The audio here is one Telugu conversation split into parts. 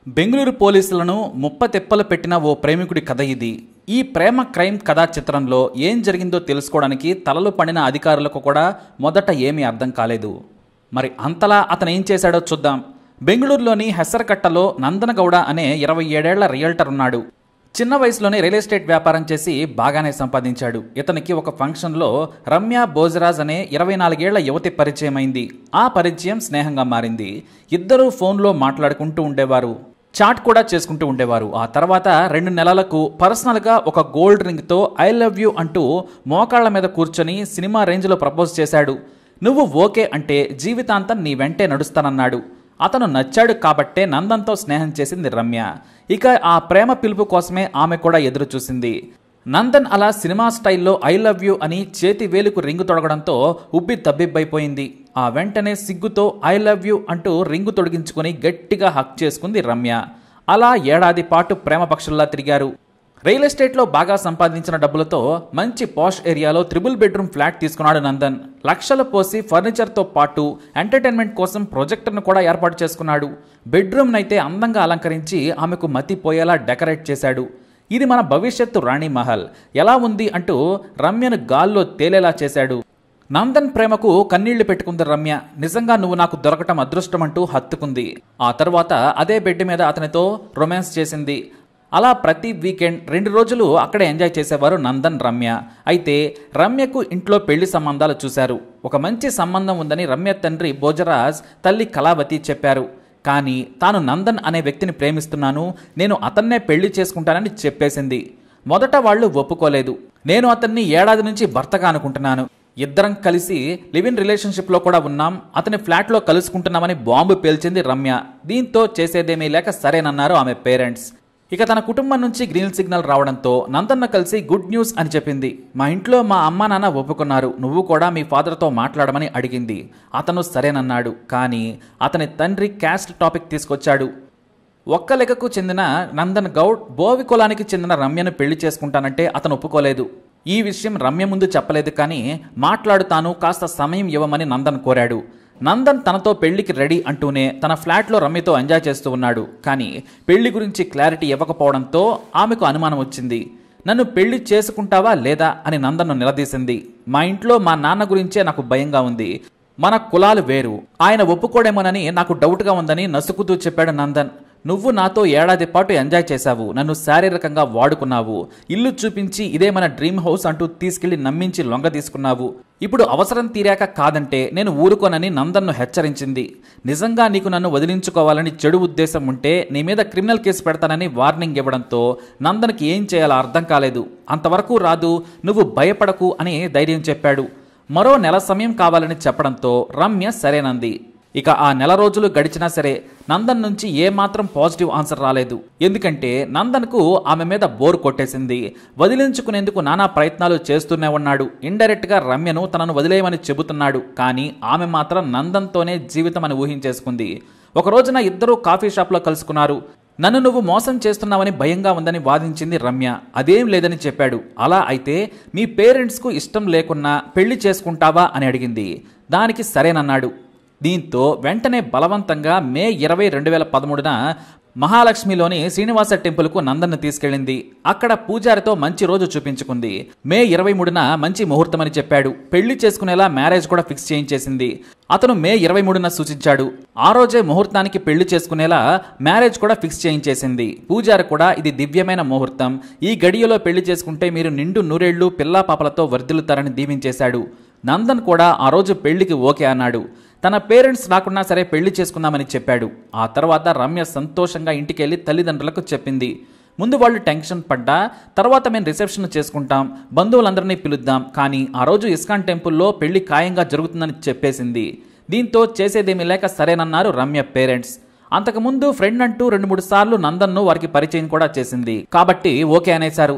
బెంగళూరు పోలీసులను ముప్పతిప్పలు పెట్టిన ఓ ప్రేమికుడి కథ ఇది. ఈ ప్రేమ క్రైమ్ కథా చిత్రంలో ఏం జరిగిందో తెలుసుకోవడానికి తలలు పండిన అధికారులకు కూడా మొదట ఏమీ అర్థం కాలేదు. మరి అంతలా అతను ఏం చేశాడో చూద్దాం. బెంగళూరులోని హెసరకట్టలో నందనగౌడ అనే 27 ఏళ్ల రియల్టర్ ఉన్నాడు. చిన్న వయసులోనే రియల్ ఎస్టేట్ వ్యాపారం చేసి బాగానే సంపాదించాడు. ఇతనికి ఒక ఫంక్షన్లో రమ్య భోజరాజ్ అనే 24 ఏళ్ల యువతి పరిచయం అయింది. ఆ పరిచయం స్నేహంగా మారింది. ఇద్దరూ ఫోన్లో మాట్లాడుకుంటూ ఉండేవారు, చాట్ కూడా చేసుకుంటూ ఉండేవారు. ఆ తర్వాత 2 నెలలకు పర్సనల్గా ఒక గోల్డ్ రింగ్తో ఐ లవ్ యూ అంటూ మోకాళ్ల మీద కూర్చొని సినిమా రేంజ్లో ప్రపోజ్ చేశాడు. నువ్వు ఓకే అంటే జీవితాంతం నీ వెంటే నడుస్తానన్నాడు. అతను నచ్చాడు కాబట్టే నందన్తో స్నేహం చేసింది రమ్య. ఇక ఆ ప్రేమ పిలుపు కోసమే ఆమె కూడా ఎదురు చూసింది. నందన్ అలా సినిమా స్టైల్లో ఐ లవ్ యూ అని చేతి వేలుకు రింగు తొడగడంతో ఉబ్బి తబ్బిబ్బైపోయింది. ఆ వెంటనే సిగ్గుతో ఐ లవ్ యూ అంటూ రింగు తొడిగించుకుని గట్టిగా హక్ చేసుకుంది రమ్య. అలా ఏడాది పాటు ప్రేమ పక్షుల్లా తిరిగారు. రియల్ ఎస్టేట్లో బాగా సంపాదించిన డబ్బులతో మంచి పాష్ ఏరియాలో 3 బెడ్రూమ్ ఫ్లాట్ తీసుకున్నాడు నందన్. లక్షలు పోసి ఫర్నిచర్తో పాటు ఎంటర్టైన్మెంట్ కోసం ప్రొజెక్టర్ను కూడా ఏర్పాటు చేసుకున్నాడు. బెడ్రూమ్నైతే అందంగా అలంకరించి ఆమెకు మతిపోయేలా డెకరేట్ చేశాడు. ఇది మన భవిష్యత్తు రాణి మహల్, ఎలా ఉంది అంటూ రమ్యను గాల్లో తేలేలా చేశాడు. నందన్ ప్రేమకు కన్నీళ్లు పెట్టుకుంది రమ్య. నిజంగా నువ్వు నాకు దొరకటం అదృష్టం అంటూ హత్తుకుంది. ఆ తర్వాత అదే బెడ్ మీద అతనితో రొమాన్స్ చేసింది. అలా ప్రతి వీకెండ్ 2 రోజులు అక్కడే ఎంజాయ్ చేసేవారు నందన్ రమ్య. అయితే రమ్యకు ఇంట్లో పెళ్లి సంబంధాలు చూశారు. ఒక మంచి సంబంధం ఉందని రమ్య తండ్రి భోజరాజ్, తల్లి కళావతి చెప్పారు. కానీ తాను నందన్ అనే వ్యక్తిని ప్రేమిస్తున్నాను, నేను అతన్నే పెళ్లి చేసుకుంటానని చెప్పేసింది. మొదట వాళ్ళు ఒప్పుకోలేదు. నేను అతన్ని ఏడాది నుంచి భర్తగా అనుకుంటున్నాను, ఇద్దరం కలిసి లివ్ ఇన్ రిలేషన్షిప్లో కూడా ఉన్నాం, అతని ఫ్లాట్లో కలుసుకుంటున్నామని బాంబు పేల్చింది రమ్య. దీంతో చేసేదేమీ లేక సరేనన్నారు ఆమె పేరెంట్స్. ఇక తన కుటుంబం నుంచి గ్రీన్ సిగ్నల్ రావడంతో నందన్ను కలిసి గుడ్ న్యూస్ అని చెప్పింది. మా ఇంట్లో మా అమ్మా నాన్న ఒప్పుకున్నారు, నువ్వు కూడా మీ ఫాదర్తో మాట్లాడమని అడిగింది. అతను సరేనన్నాడు. కానీ అతని తండ్రి క్యాస్ట్ టాపిక్ తీసుకొచ్చాడు. ఒక్క లెక్కకు చెందిన నందన్ గౌడ్ బోవి కులానికి చెందిన రమ్యను పెళ్లి చేసుకుంటానంటే అతను ఒప్పుకోలేదు. ఈ విషయం రమ్య ముందు చెప్పలేదు. కానీ మాట్లాడుతాను, కాస్త సమయం ఇవ్వమని నందన్ కోరాడు. నందన్ తనతో పెళ్లికి రెడీ అంటూనే తన ఫ్లాట్లో రమ్యతో ఎంజాయ్ చేస్తూ ఉన్నాడు. కానీ పెళ్లి గురించి క్లారిటీ ఇవ్వకపోవడంతో ఆమెకు అనుమానం వచ్చింది. నన్ను పెళ్లి చేసుకుంటావా లేదా అని నందన్ను నిలదీసింది. మా ఇంట్లో మా నాన్న గురించే నాకు భయంగా ఉంది, మన కులాలు వేరు, ఆయన ఒప్పుకోడేమోనని నాకు డౌట్గా ఉందని నసుకుతూ చెప్పాడు నందన్. నువ్వు నాతో ఏడాది పాటు ఎంజాయ్ చేశావు, నన్ను శారీరకంగా వాడుకున్నావు, ఇల్లు చూపించి ఇదే మన డ్రీమ్ హౌస్ అంటూ తీసుకెళ్లి నమ్మించి లొంగ తీసుకున్నావు. ఇప్పుడు అవసరం తీరాక కాదంటే నేను ఊరుకోనని నందన్ను హెచ్చరించింది. నిజంగా నీకు నన్ను వదిలించుకోవాలని చెడు ఉద్దేశం ఉంటే నీ మీద క్రిమినల్ కేసు పెడతానని వార్నింగ్ ఇవ్వడంతో నందన్కి ఏం చేయాలో అర్థం కాలేదు. అంతవరకు రాదు, నువ్వు భయపడకు అని ధైర్యం చెప్పాడు. మరో నెల సమయం కావాలని చెప్పడంతో రమ్య సరేనంది. ఇక ఆ నెల రోజులు గడిచినా సరే నందన్ నుంచి ఏమాత్రం పాజిటివ్ ఆన్సర్ రాలేదు. ఎందుకంటే నందన్కు ఆమె మీద బోర్ కొట్టేసింది. వదిలించుకునేందుకు నానా ప్రయత్నాలు చేస్తూనే ఉన్నాడు. ఇండైరెక్ట్గా రమ్యను తనను వదిలేయమని చెబుతున్నాడు. కానీ ఆమె మాత్రం నందన్తోనే జీవితం అని ఊహించేసుకుంది. ఒక రోజున ఇద్దరూ కాఫీ షాప్లో కలుసుకున్నారు. నన్ను నువ్వు మోసం చేస్తున్నావని భయంగా ఉందని వాదించింది రమ్య. అదేం లేదని చెప్పాడు. అలా అయితే మీ పేరెంట్స్కు ఇష్టం లేకున్నా పెళ్లి చేసుకుంటావా అని అడిగింది. దానికి సరేనన్నాడు. దీంతో వెంటనే బలవంతంగా మే 20, 2013న మహాలక్ష్మిలోని శ్రీనివాస టెంపుల్కు నందన్ను తీసుకెళ్లింది. అక్కడ పూజారితో మంచి రోజు చూపించుకుంది. మే 23న మంచి ముహూర్తమని చెప్పాడు. పెళ్లి చేసుకునేలా మ్యారేజ్ కూడా ఫిక్స్ చేయించేసింది. అతను మే 23న సూచించాడు. ఆ రోజే ముహూర్తానికి పెళ్లి చేసుకునేలా మ్యారేజ్ కూడా ఫిక్స్ చేయించేసింది. పూజారి కూడా ఇది దివ్యమైన ముహూర్తం, ఈ గడియలో పెళ్లి చేసుకుంటే మీరు నిండు నూరేళ్లు పిల్లా పాపలతో వర్ధిల్లుతారని దీవించేశాడు. నందన్ కూడా ఆ రోజు పెళ్లికి ఓకే అన్నాడు. తన పేరెంట్స్ రాకున్నా సరే పెళ్లి చేసుకుందామని చెప్పాడు. ఆ తర్వాత రమ్య సంతోషంగా ఇంటికి వెళ్ళి తల్లిదండ్రులకు చెప్పింది. ముందు వాళ్ళు టెన్షన్ పడ్డా తర్వాత మేము రిసెప్షన్ చేసుకుంటాం, బంధువులందరినీ పిలుద్దాం, కానీ ఆ రోజు ఇస్కాన్ టెంపుల్లో పెళ్లి ఖాయంగా జరుగుతుందని చెప్పేసింది. దీంతో చేసేదేమీ లేక సరేనన్నారు రమ్య పేరెంట్స్. అంతకుముందు ఫ్రెండ్ అంటూ 2-3 సార్లు నందన్ను వారికి పరిచయం కూడా చేసింది కాబట్టి ఓకే అనేశారు.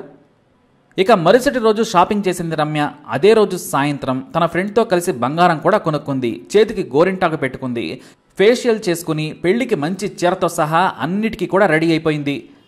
ఇక మరుసటి రోజు షాపింగ్ చేసింది రమ్య. అదే రోజు సాయంత్రం తన ఫ్రెండ్తో కలిసి బంగారం కూడా కొనుక్కుంది. చేతికి గోరింటాకు పెట్టుకుంది. ఫేషియల్ చేసుకుని పెళ్లికి మంచి చీరతో సహా అన్నిటికీ కూడా రెడీ అయిపోయింది.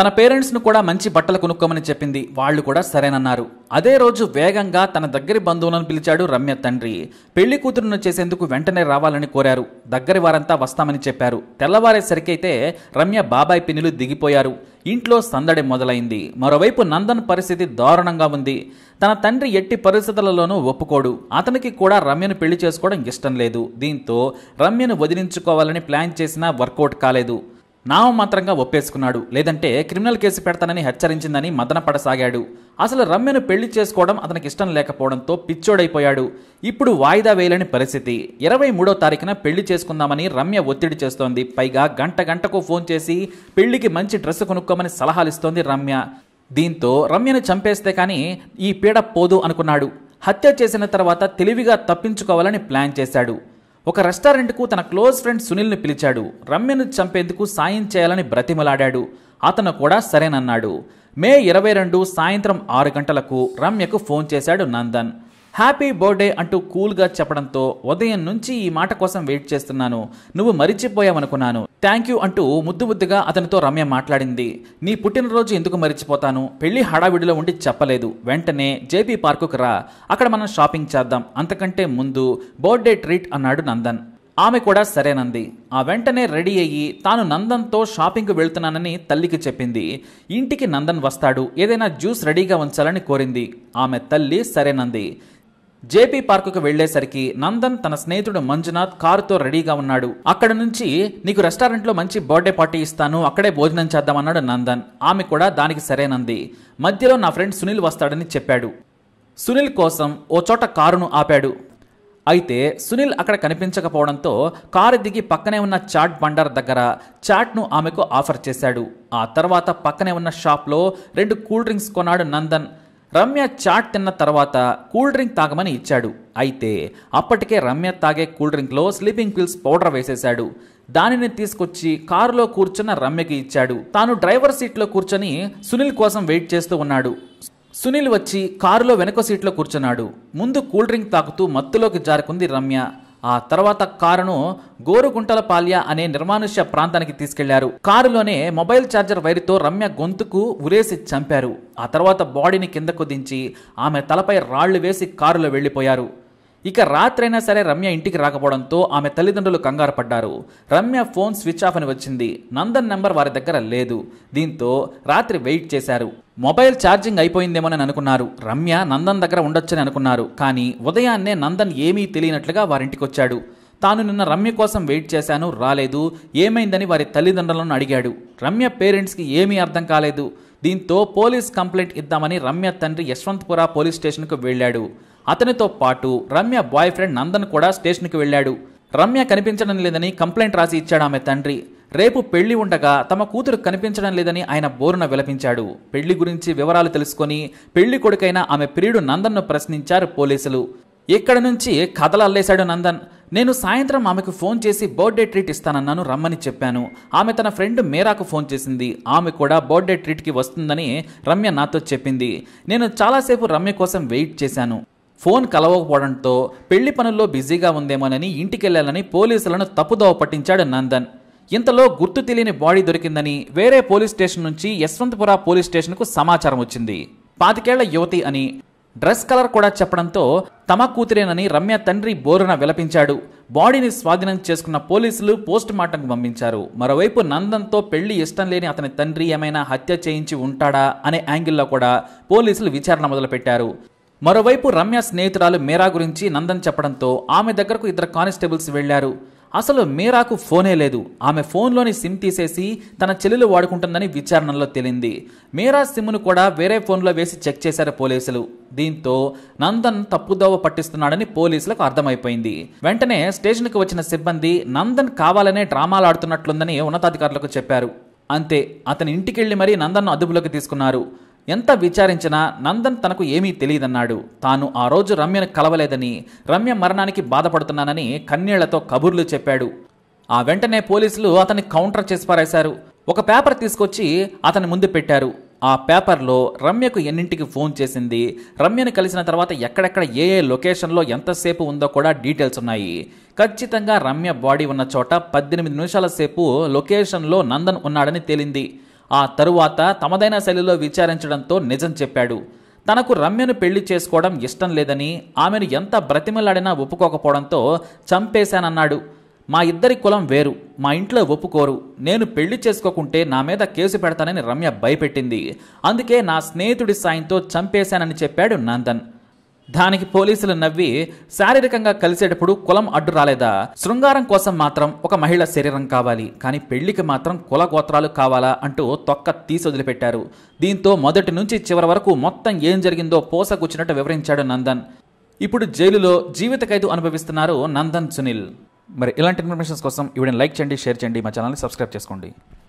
తన పేరెంట్స్ను కూడా మంచి బట్టలు కొనుక్కోమని చెప్పింది. వాళ్ళు కూడా సరేనన్నారు. అదే రోజు వేగంగా తన దగ్గరి బంధువులను పిలిచాడు రమ్య తండ్రి. పెళ్లి కూతురును చేసేందుకు వెంటనే రావాలని కోరారు. దగ్గరి వారంతా వస్తామని చెప్పారు. తెల్లవారేసరికైతే రమ్య బాబాయ్ పిన్నులు దిగిపోయారు. ఇంట్లో సందడి మొదలైంది. మరోవైపు నందన్ పరిస్థితి దారుణంగా ఉంది. తన తండ్రి ఎట్టి పరిస్థితులలోనూ ఒప్పుకోడు. అతనికి కూడా రమ్యను పెళ్లి చేసుకోవడం ఇష్టం లేదు. దీంతో రమ్యను వదిలించుకోవాలని ప్లాన్ చేసినా వర్కౌట్ కాలేదు. నామమాత్రంగా ఒప్పేసుకున్నాడు. లేదంటే క్రిమినల్ కేసు పెడతానని హెచ్చరించిందని మదనపడసాగాడు. అసలు రమ్యను పెళ్లి చేసుకోవడం అతనికి ఇష్టం లేకపోవడంతో పిచ్చోడైపోయాడు. ఇప్పుడు వాయిదా వేయలేని పరిస్థితి. 23వ తారీఖున పెళ్లి చేసుకుందామని రమ్య ఒత్తిడి చేస్తోంది. పైగా గంటకు ఫోన్ చేసి పెళ్లికి మంచి డ్రెస్ కొనుక్కోమని సలహాలిస్తోంది రమ్య. దీంతో రమ్యను చంపేస్తే కానీ ఈ పీడ పోదు అనుకున్నాడు. హత్య చేసిన తర్వాత తెలివిగా తప్పించుకోవాలని ప్లాన్ చేశాడు. ఒక రెస్టారెంట్కు తన క్లోజ్ ఫ్రెండ్ సునీల్ని పిలిచాడు. రమ్యను చంపేందుకు సాయం చేయాలని బ్రతిమలాడాడు. అతను కూడా సరేనన్నాడు. మే 22 సాయంత్రం 6 గంటలకు రమ్యకు ఫోన్ చేశాడు నందన్. హ్యాపీ బర్త్డే అంటూ కూల్గా చెప్పడంతో ఉదయం నుంచి ఈ మాట కోసం వెయిట్ చేస్తున్నాను, నువ్వు మరిచిపోయావనుకున్నాను, థ్యాంక్ యూ అంటూ ముద్దుగా అతనితో రమ్య మాట్లాడింది. నీ పుట్టినరోజు ఎందుకు మరిచిపోతాను, పెళ్లి హడావిడిలో ఉండి చెప్పలేదు, వెంటనే జేపీ పార్కుకు రా, అక్కడ మనం షాపింగ్ చేద్దాం, అంతకంటే ముందు బర్త్డే ట్రీట్ అన్నాడు నందన్. ఆమె కూడా సరేనంది. ఆ వెంటనే రెడీ అయ్యి తాను నందన్తో షాపింగ్కు వెళ్తున్నానని తల్లికి చెప్పింది. ఇంటికి నందన్ వస్తాడు, ఏదైనా జ్యూస్ రెడీగా ఉంచాలని కోరింది. ఆమె తల్లి సరేనంది. జేపీ పార్కుకు వెళ్లేసరికి నందన్ తన స్నేహితుడు మంజునాథ్ కారుతో రెడీగా ఉన్నాడు. అక్కడ నుంచి నీకు రెస్టారెంట్లో మంచి బర్త్డే పార్టీ ఇస్తాను, అక్కడే భోజనం చేద్దామన్నాడు నందన్. ఆమె కూడా దానికి సరేనంది. మధ్యలో నా ఫ్రెండ్ సునీల్ వస్తాడని చెప్పాడు. సునీల్ కోసం ఓ చోట కారును ఆపాడు. అయితే సునీల్ అక్కడ కనిపించకపోవడంతో కారు దిగి పక్కనే ఉన్న చాట్ బండార్ దగ్గర చాట్ను ఆమెకు ఆఫర్ చేశాడు. ఆ తర్వాత పక్కనే ఉన్న షాప్లో 2 కూల్ డ్రింక్స్ కొన్నాడు నందన్. రమ్య చాట్ తిన్న తర్వాత కూల్ డ్రింక్ తాగమని ఇచ్చాడు. అయితే అప్పటికే రమ్య తాగే కూల్ డ్రింక్లో స్లీపింగ్ పిల్స్ పౌడర్ వేసేశాడు. దానిని తీసుకొచ్చి కారులో కూర్చున్న రమ్యకి ఇచ్చాడు. తాను డ్రైవర్ సీట్లో కూర్చొని సునీల్ కోసం వెయిట్ చేస్తూ ఉన్నాడు. సునీల్ వచ్చి కారులో వెనక సీట్లో కూర్చున్నాడు. ముందు కూల్ డ్రింక్ తాగుతూ మత్తులోకి జారుకుంది రమ్య. ఆ తర్వాత కారును గోరుగుంటలపాల్య అనే నిర్మానుష్య ప్రాంతానికి తీసుకెళ్లారు. కారులోనే మొబైల్ ఛార్జర్ వైరుతో రమ్య గొంతుకు ఉరేసి చంపారు. ఆ తర్వాత బాడీని కిందకు దించి ఆమె తలపై రాళ్లు వేసి కారులో వెళ్లిపోయారు. ఇక రాత్రైనా సరే రమ్య ఇంటికి రాకపోవడంతో ఆమె తల్లిదండ్రులు కంగారు పడ్డారు. రమ్య ఫోన్ స్విచ్ ఆఫ్ అని వచ్చింది. నందన్ నెంబర్ వారి దగ్గర లేదు. దీంతో రాత్రి వెయిట్ చేశారు. మొబైల్ ఛార్జింగ్ అయిపోయిందేమోనని అనుకున్నారు. రమ్య నందన్ దగ్గర ఉండొచ్చని అనుకున్నారు. కానీ ఉదయాన్నే నందన్ ఏమీ తెలియనట్లుగా వారింటికి వచ్చాడు. తాను నిన్న రమ్య కోసం వెయిట్ చేశాను, రాలేదు, ఏమైందని వారి తల్లిదండ్రులను అడిగాడు. రమ్య పేరెంట్స్కి ఏమీ అర్థం కాలేదు. దీంతో పోలీస్ కంప్లైంట్ ఇద్దామని రమ్య తండ్రి యశ్వంత్పుర పోలీస్ స్టేషన్కు వెళ్లాడు. అతనితో పాటు రమ్య బాయ్ ఫ్రెండ్ నందన్ కూడా స్టేషన్కి వెళ్లాడు. రమ్య కనిపించడం లేదని కంప్లైంట్ రాసి ఇచ్చాడు ఆమె తండ్రి. రేపు పెళ్లి ఉండగా తమ కూతురు కనిపించడం లేదని ఆయన బోరున విలపించాడు. పెళ్లి గురించి వివరాలు తెలుసుకొని పెళ్లి కొడుకైన ఆమె ప్రియుడు నందన్ను ప్రశ్నించారు పోలీసులు. ఇక్కడ నుంచి కథలు అల్లేశాడు నందన్. నేను సాయంత్రం ఆమెకు ఫోన్ చేసి బర్త్డే ట్రీట్ ఇస్తానన్నాను, రమ్మని చెప్పాను. ఆమె తన ఫ్రెండ్ మేరాకు ఫోన్ చేసింది. ఆమె కూడా బర్త్డే ట్రీట్కి వస్తుందని రమ్య నాతో చెప్పింది. నేను చాలాసేపు రమ్య కోసం వెయిట్ చేశాను. ఫోన్ కలవకపోవడంతో పెళ్లి పనుల్లో బిజీగా ఉందేమోనని ఇంటికెళ్లాలని పోలీసులను తప్పుదోవ పట్టించాడు నందన్. ఇంతలో గుర్తు తెలియని బాడీ దొరికిందని వేరే పోలీస్ స్టేషన్ నుంచి యశ్వంతపుర పోలీస్ స్టేషన్కు సమాచారం వచ్చింది. 25 ఏళ్ల యువతి అని, డ్రెస్ కలర్ కూడా చెప్పడంతో తమ కూతురేనని రమ్య తండ్రి బోరున విలపించాడు. బాడీని స్వాధీనం చేసుకున్న పోలీసులు పోస్ట్ మార్టంకు పంపించారు. మరోవైపు నందన్తో పెళ్లి ఇష్టం లేని అతని తండ్రి ఏమైనా హత్య చేయించి ఉంటాడా అనే యాంగిల్లో కూడా పోలీసులు విచారణ మొదలుపెట్టారు. మరోవైపు రమ్య స్నేహితురాలు మీరా గురించి నందన్ చెప్పడంతో ఆమె దగ్గరకు 2 కానిస్టేబుల్స్ వెళ్లారు. అసలు మీరాకు ఫోనే లేదు. ఆమె ఫోన్లోని సిమ్ తీసేసి తన చెల్లెలు వాడుకుంటుందని విచారణలో తేలింది. మీరా సిమ్ను కూడా వేరే ఫోన్లో వేసి చెక్ చేశారు పోలీసులు. దీంతో నందన్ తప్పుదోవ పట్టిస్తున్నాడని పోలీసులకు అర్థమైపోయింది. వెంటనే స్టేషన్కి వచ్చిన సిబ్బంది నందన్ కావాలనే డ్రామాలాడుతున్నట్లుందని ఉన్నతాధికారులకు చెప్పారు. అంతే, అతని ఇంటికెళ్లి మరీ నందన్ను అదుపులోకి తీసుకున్నారు. ఎంత విచారించినా నందన్ తనకు ఏమీ తెలియదన్నాడు. తాను ఆ రోజు రమ్యను కలవలేదని, రమ్య మరణానికి బాధపడుతున్నానని కన్నీళ్లతో కబుర్లు చెప్పాడు. ఆ వెంటనే పోలీసులు అతన్ని కౌంటర్ చేసి పారేశారు. ఒక పేపర్ తీసుకొచ్చి అతని ముందు పెట్టారు. ఆ పేపర్లో రమ్యకు ఎన్నింటికి ఫోన్ చేసింది, రమ్యను కలిసిన తర్వాత ఎక్కడెక్కడ ఏ లొకేషన్లో ఎంతసేపు ఉందో కూడా డీటెయిల్స్ ఉన్నాయి. ఖచ్చితంగా రమ్య బాడీ ఉన్న చోట 18 నిమిషాల సేపు లొకేషన్లో నందన్ ఉన్నాడని తేలింది. ఆ తరువాత తమదైన శైలిలో విచారించడంతో నిజం చెప్పాడు. తనకు రమ్యను పెళ్లి చేసుకోవడం ఇష్టం లేదని, ఆమెను ఎంత బ్రతిమలాడినా ఒప్పుకోకపోవడంతో చంపేశానన్నాడు. మా ఇద్దరి కులం వేరు, మా ఇంట్లో ఒప్పుకోరు, నేను పెళ్లి చేసుకోకుంటే నా మీద కేసు పెడతానని రమ్య భయపెట్టింది. అందుకే నా స్నేహితుడి సాయంతో చంపేశానని చెప్పాడు నందన్. దానికి పోలీసులు నవ్వి, శారీరకంగా కలిసేటప్పుడు కులం అడ్డు రాలేదా? శృంగారం కోసం మాత్రం ఒక మహిళ శరీరం కావాలి, కానీ పెళ్లికి మాత్రం కుల గోత్రాలు కావాలా అంటూ తొక్క తీసి వదిలిపెట్టారు. దీంతో మొదటి నుంచి చివరి వరకు మొత్తం ఏం జరిగిందో పోసగుచ్చినట్టు వివరించాడు నందన్. ఇప్పుడు జైలులో జీవిత ఖైదు అనుభవిస్తున్నారు నందన్ సునీల్. మరి ఇలాంటి ఇన్ఫర్మేషన్స్ కోసం వీడియోని లైక్ చేయండి, షేర్ చేయండి, మా ఛానల్ని సబ్స్క్రైబ్ చేసుకోండి.